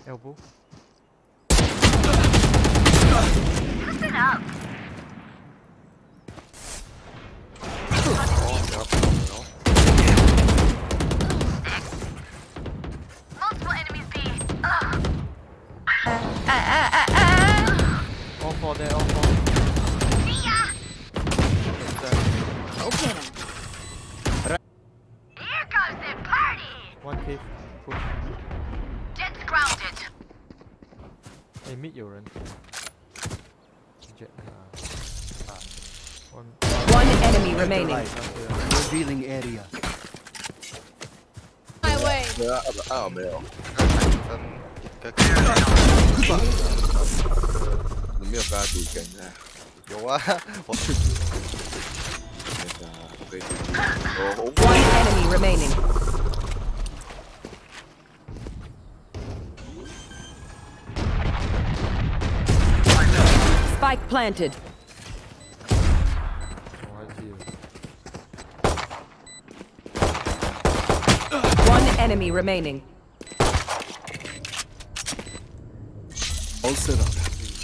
Elbow. Listen up. Multiple enemies B. All four there, all four. See ya. Okay. Here goes the party. One cave. Push. Jet's grounded. Hey, mid 有人。Jet One enemy remaining. Revealing area. My way. 没有。你没有跟他读跟的？有啊，我去。 One enemy remaining. Spike planted. One enemy remaining. All set up.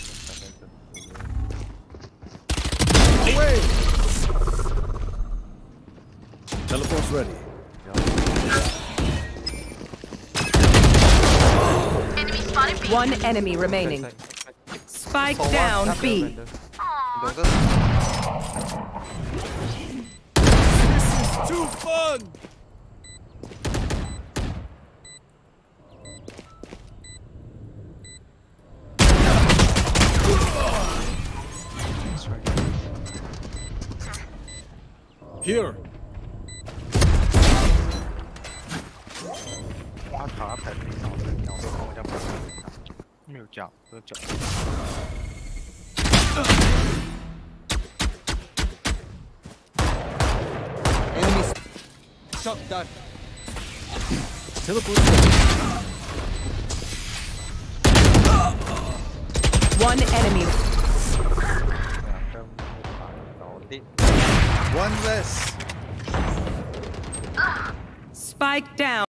Away! Teleport's ready. Enemy spotted B. One enemy remaining. Spike down B. This is too fun! Here. 他卡在地上，然后我就没有脚，没有脚。 Enemies. Shot done. Teleport ready. One enemy. One less. Spike down.